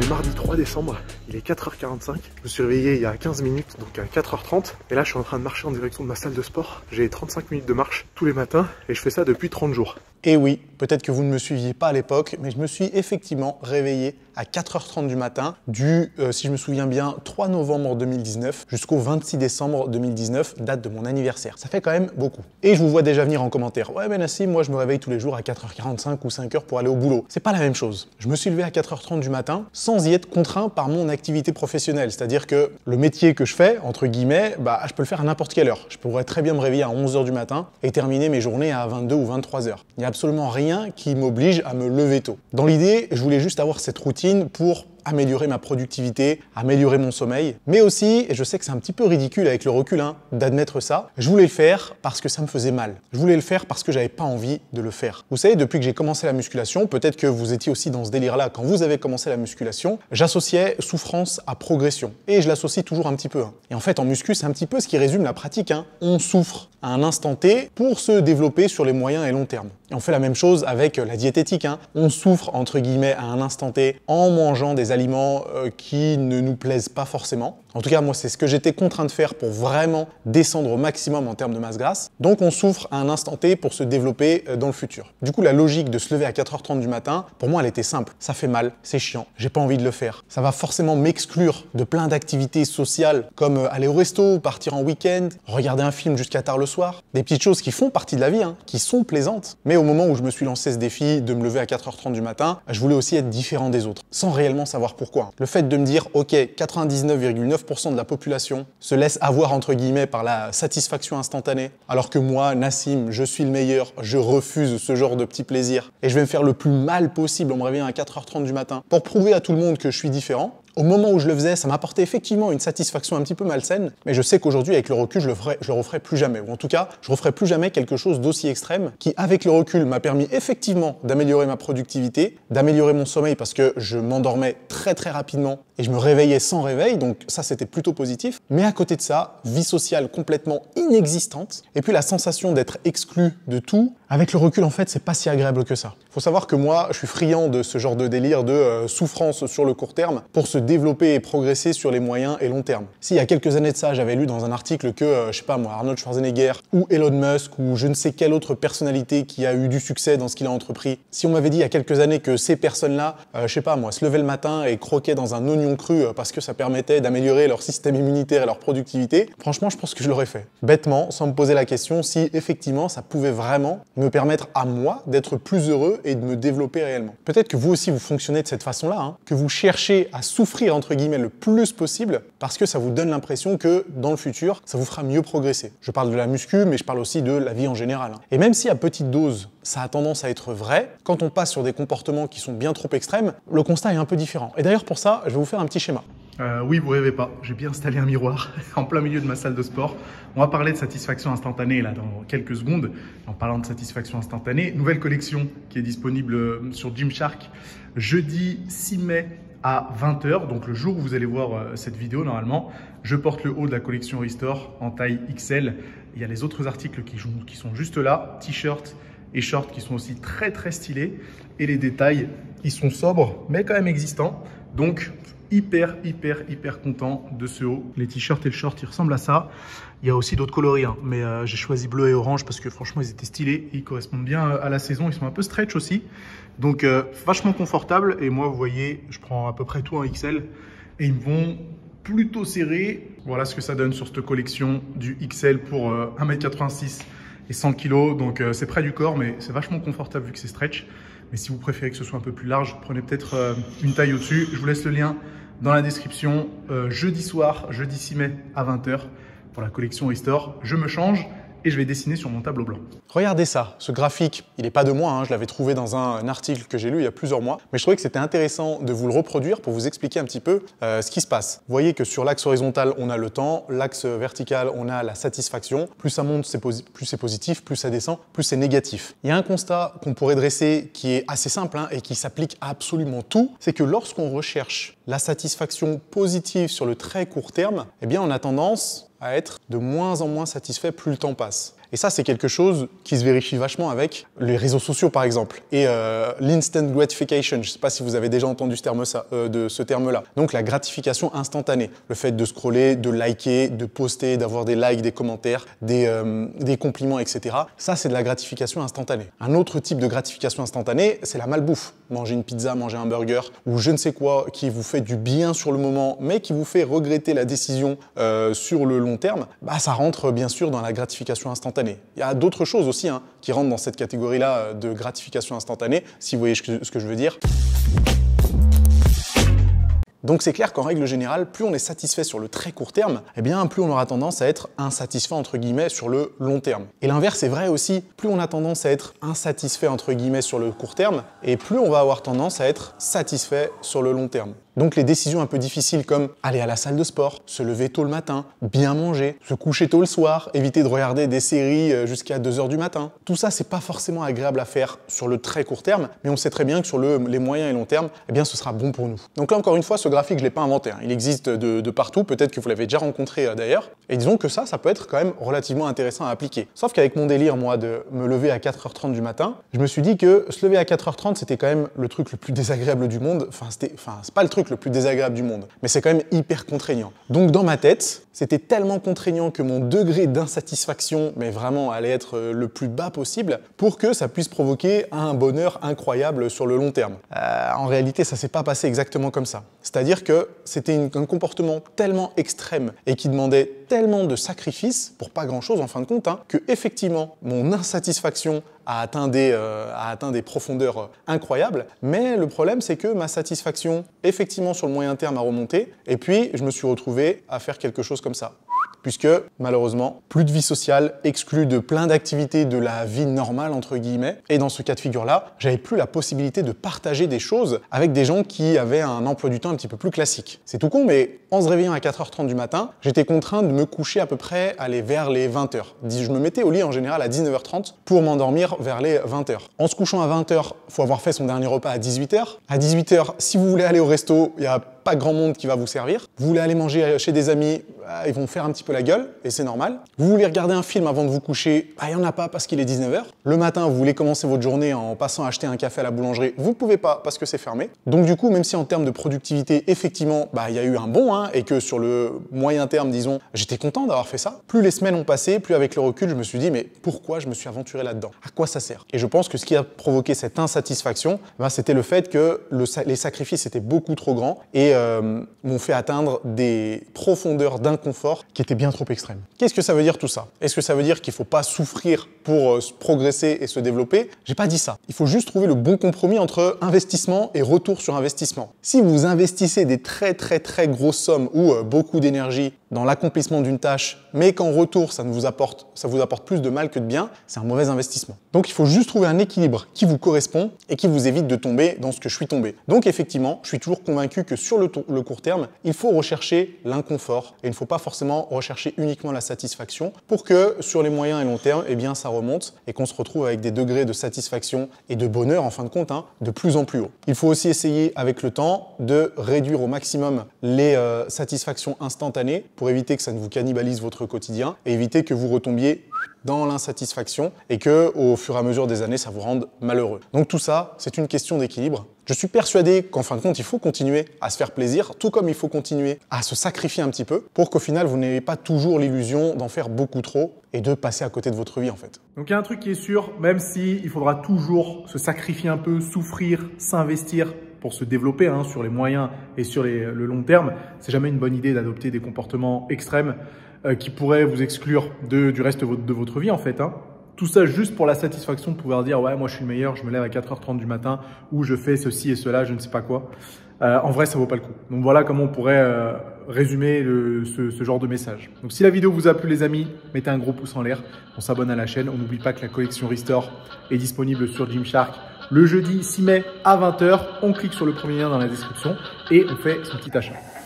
est mardi 3 décembre, il est 4h45. Je me suis réveillé il y a 15 minutes, donc à 4h30. Et là, je suis en train de marcher en direction de ma salle de sport. J'ai 35 minutes de marche tous les matins et je fais ça depuis 30 jours. Et oui, peut-être que vous ne me suiviez pas à l'époque, mais je me suis effectivement réveillé à 4h30 du matin, si je me souviens bien, 3 novembre 2019 jusqu'au 26 décembre 2019, date de mon anniversaire. Ça fait quand même beaucoup. Et je vous vois déjà venir en commentaire. Ouais, mais Nassim, moi je me réveille tous les jours à 4h45 ou 5h pour aller au boulot. C'est pas la même chose. Je me suis levé à 4h30 du matin sans y être contraint par mon activité professionnelle. C'est-à-dire que le métier que je fais, entre guillemets, je peux le faire à n'importe quelle heure. Je pourrais très bien me réveiller à 11h du matin et terminer mes journées à 22 ou 23h. Il n'y a absolument rien qui m'oblige à me lever tôt. Dans l'idée, je voulais juste avoir cette routine pour améliorer ma productivité, améliorer mon sommeil, mais aussi, et je sais que c'est un petit peu ridicule avec le recul d'admettre ça, je voulais le faire parce que ça me faisait mal. Je voulais le faire parce que j'avais pas envie de le faire. Vous savez, depuis que j'ai commencé la musculation, peut-être que vous étiez aussi dans ce délire-là quand vous avez commencé la musculation, j'associais souffrance à progression. Et je l'associe toujours un petit peu. Et en fait, en muscu, c'est un petit peu ce qui résume la pratique. On souffre à un instant T pour se développer sur les moyens et long terme. Et on fait la même chose avec la diététique. On souffre, entre guillemets, à un instant T en mangeant des aliments qui ne nous plaisent pas forcément. En tout cas, moi, c'est ce que j'étais contraint de faire pour vraiment descendre au maximum en termes de masse grasse. Donc, on souffre à un instant T pour se développer dans le futur. Du coup, la logique de se lever à 4h30 du matin, pour moi, elle était simple. Ça fait mal, c'est chiant, j'ai pas envie de le faire. Ça va forcément m'exclure de plein d'activités sociales comme aller au resto, partir en week-end, regarder un film jusqu'à tard le soir. Des petites choses qui font partie de la vie, qui sont plaisantes. Mais au moment où je me suis lancé ce défi de me lever à 4h30 du matin, je voulais aussi être différent des autres, sans réellement savoir pourquoi. Le fait de me dire, ok, 99,9% de la population se laisse avoir entre guillemets par la satisfaction instantanée, alors que moi, Nassim, je suis le meilleur, je refuse ce genre de petits plaisirs et je vais me faire le plus mal possible en me réveillant à 4h30 du matin pour prouver à tout le monde que je suis différent. Au moment où je le faisais, ça m'apportait effectivement une satisfaction un petit peu malsaine, mais je sais qu'aujourd'hui, avec le recul, je le referai plus jamais. Ou en tout cas, je referai plus jamais quelque chose d'aussi extrême qui, avec le recul, m'a permis effectivement d'améliorer ma productivité, d'améliorer mon sommeil parce que je m'endormais très très rapidement et je me réveillais sans réveil, donc ça c'était plutôt positif. Mais à côté de ça, vie sociale complètement inexistante, et puis la sensation d'être exclu de tout. Avec le recul, en fait, c'est pas si agréable que ça. Faut savoir que moi, je suis friand de ce genre de délire de souffrance sur le court terme pour se développer et progresser sur les moyens et long terme. Si il y a quelques années de ça, j'avais lu dans un article que, je sais pas moi, Arnold Schwarzenegger ou Elon Musk ou je ne sais quelle autre personnalité qui a eu du succès dans ce qu'il a entrepris, si on m'avait dit il y a quelques années que ces personnes-là, je sais pas moi, se levaient le matin et croquaient dans un oignon cru parce que ça permettait d'améliorer leur système immunitaire et leur productivité, franchement, je pense que je l'aurais fait. Bêtement, sans me poser la question si effectivement ça pouvait vraiment me permettre à moi d'être plus heureux et de me développer réellement. Peut-être que vous aussi vous fonctionnez de cette façon-là, que vous cherchez à souffrir entre guillemets le plus possible parce que ça vous donne l'impression que dans le futur, ça vous fera mieux progresser. Je parle de la muscu, mais je parle aussi de la vie en général. Et même si à petite dose, ça a tendance à être vrai, quand on passe sur des comportements qui sont bien trop extrêmes, le constat est un peu différent. Et d'ailleurs pour ça, je vais vous faire un petit schéma. Oui, vous rêvez pas, j'ai bien installé un miroir en plein milieu de ma salle de sport. On va parler de satisfaction instantanée là dans quelques secondes. En parlant de satisfaction instantanée, nouvelle collection qui est disponible sur Gymshark jeudi 6 mai à 20h, donc le jour où vous allez voir cette vidéo normalement. Je porte le haut de la collection Restore en taille XL. Il y a les autres articles qui sont juste là, t-shirts et shorts qui sont aussi très très stylés. Et les détails, ils sont sobres mais quand même existants. Donc hyper content de ce haut. Les t-shirts et le short, ils ressemblent à ça. Il y a aussi d'autres coloris, mais j'ai choisi bleu et orange parce que franchement, ils étaient stylés. Ils correspondent bien à la saison. Ils sont un peu stretch aussi. Donc, vachement confortable. Et moi, vous voyez, je prends à peu près tout en XL. Et ils me vont plutôt serrés. Voilà ce que ça donne sur cette collection du XL pour 1m86 et 100 kg. Donc, c'est près du corps, mais c'est vachement confortable vu que c'est stretch. Mais si vous préférez que ce soit un peu plus large, prenez peut-être une taille au-dessus. Je vous laisse le lien dans la description. Jeudi soir, jeudi 6 mai à 20h pour la collection Restore. Je me change et je vais dessiner sur mon tableau blanc. Regardez ça, ce graphique, il n'est pas de moi, je l'avais trouvé dans un article que j'ai lu il y a plusieurs mois, mais je trouvais que c'était intéressant de vous le reproduire pour vous expliquer un petit peu ce qui se passe. Vous voyez que sur l'axe horizontal, on a le temps, l'axe vertical, on a la satisfaction. Plus ça monte, plus c'est positif, plus ça descend, plus c'est négatif. Il y a un constat qu'on pourrait dresser qui est assez simple et qui s'applique à absolument tout, c'est que lorsqu'on recherche la satisfaction positive sur le très court terme, eh bien on a tendance à être de moins en moins satisfait plus le temps passe. Et ça, c'est quelque chose qui se vérifie vachement avec les réseaux sociaux, par exemple, et l'instant gratification. Je ne sais pas si vous avez déjà entendu ce terme-là. Donc, la gratification instantanée. Le fait de scroller, de liker, de poster, d'avoir des likes, des commentaires, des compliments, etc. Ça, c'est de la gratification instantanée. Un autre type de gratification instantanée, c'est la malbouffe. Manger une pizza, manger un burger ou je ne sais quoi qui vous fait du bien sur le moment, mais qui vous fait regretter la décision sur le long terme, bah, ça rentre bien sûr dans la gratification instantanée. Il y a d'autres choses aussi qui rentrent dans cette catégorie-là de gratification instantanée, si vous voyez ce que je veux dire. Donc c'est clair qu'en règle générale, plus on est satisfait sur le très court terme, eh bien plus on aura tendance à être insatisfait entre guillemets sur le long terme. Et l'inverse est vrai aussi, plus on a tendance à être insatisfait entre guillemets sur le court terme, et plus on va avoir tendance à être satisfait sur le long terme. Donc les décisions un peu difficiles comme aller à la salle de sport, se lever tôt le matin, bien manger, se coucher tôt le soir, éviter de regarder des séries jusqu'à 2 h du matin. Tout ça, c'est pas forcément agréable à faire sur le très court terme, mais on sait très bien que sur les moyens et long terme, eh bien ce sera bon pour nous. Donc là encore une fois, ce graphique, je l'ai pas inventé. Il existe de partout, peut-être que vous l'avez déjà rencontré d'ailleurs. Et disons que ça peut être quand même relativement intéressant à appliquer. Sauf qu'avec mon délire, moi, de me lever à 4 h 30 du matin, je me suis dit que se lever à 4 h 30, c'était quand même le truc le plus désagréable du monde. C'est pas le truc le plus désagréable du monde, mais c'est quand même hyper contraignant. Donc dans ma tête, c'était tellement contraignant que mon degré d'insatisfaction, mais vraiment, allait être le plus bas possible pour que ça puisse provoquer un bonheur incroyable sur le long terme. En réalité, ça s'est pas passé exactement comme ça. C'est-à-dire que c'était un comportement tellement extrême et qui demandait tellement de sacrifices pour pas grand-chose en fin de compte, que effectivement, mon insatisfaction a atteint des profondeurs incroyables. Mais le problème, c'est que ma satisfaction, effectivement, sur le moyen terme a remonté. Et puis, je me suis retrouvé à faire quelque chose comme ça. Puisque, malheureusement, plus de vie sociale, exclu de plein d'activités de la vie normale, entre guillemets. Et dans ce cas de figure-là, j'avais plus la possibilité de partager des choses avec des gens qui avaient un emploi du temps un petit peu plus classique. C'est tout con, mais en se réveillant à 4 h 30 du matin, j'étais contraint de me coucher à peu près vers les 20 h. Je me mettais au lit en général à 19 h 30 pour m'endormir vers les 20 h. En se couchant à 20 h, il faut avoir fait son dernier repas à 18 h. À 18 h, si vous voulez aller au resto, il y a pas grand monde qui va vous servir. Vous voulez aller manger chez des amis, ils vont faire un petit peu la gueule, et c'est normal. Vous voulez regarder un film avant de vous coucher, il n'y en a pas parce qu'il est 19 h. Le matin, vous voulez commencer votre journée en passant acheter un café à la boulangerie, vous ne pouvez pas parce que c'est fermé. Donc du coup, même si en termes de productivité, effectivement, il y a eu un bond, et que sur le moyen terme, disons, j'étais content d'avoir fait ça, plus les semaines ont passé, plus avec le recul, je me suis dit, mais pourquoi je me suis aventuré là-dedans? À quoi ça sert? Et je pense que ce qui a provoqué cette insatisfaction, c'était le fait que les sacrifices étaient beaucoup trop grands et m'ont fait atteindre des profondeurs d'inconfort qui étaient bien trop extrêmes. Qu'est-ce que ça veut dire tout ça? Est-ce que ça veut dire qu'il ne faut pas souffrir pour progresser et se développer? J'ai pas dit ça. Il faut juste trouver le bon compromis entre investissement et retour sur investissement. Si vous investissez des très grosses sommes ou beaucoup d'énergie dans l'accomplissement d'une tâche, mais qu'en retour ça vous apporte plus de mal que de bien, c'est un mauvais investissement. Donc il faut juste trouver un équilibre qui vous correspond et qui vous évite de tomber dans ce que je suis tombé. Donc effectivement, je suis toujours convaincu que sur le court terme, il faut rechercher l'inconfort et il ne faut pas forcément rechercher uniquement la satisfaction pour que sur les moyens et long terme, ça remonte et qu'on se retrouve avec des degrés de satisfaction et de bonheur en fin de compte de plus en plus haut. Il faut aussi essayer avec le temps de réduire au maximum les satisfactions instantanées pour éviter que ça ne vous cannibalise votre quotidien et éviter que vous retombiez dans l'insatisfaction et que au fur et à mesure des années, ça vous rende malheureux. Donc tout ça, c'est une question d'équilibre. Je suis persuadé qu'en fin de compte, il faut continuer à se faire plaisir, tout comme il faut continuer à se sacrifier un petit peu pour qu'au final, vous n'ayez pas toujours l'illusion d'en faire beaucoup trop et de passer à côté de votre vie en fait. Donc il y a un truc qui est sûr, même s'il faudra toujours se sacrifier un peu, souffrir, s'investir pour se développer sur les moyens et sur le long terme, c'est jamais une bonne idée d'adopter des comportements extrêmes qui pourraient vous exclure du reste de votre vie en fait. Tout ça juste pour la satisfaction de pouvoir dire « ouais, moi je suis le meilleur, je me lève à 4 h 30 du matin ou je fais ceci et cela, je ne sais pas quoi ». En vrai, ça vaut pas le coup. Donc voilà comment on pourrait résumer ce genre de message. Donc si la vidéo vous a plu les amis, mettez un gros pouce en l'air, on s'abonne à la chaîne. On n'oublie pas que la collection Restore est disponible sur Gymshark le jeudi 6 mai à 20 h. On clique sur le premier lien dans la description et on fait son petit achat.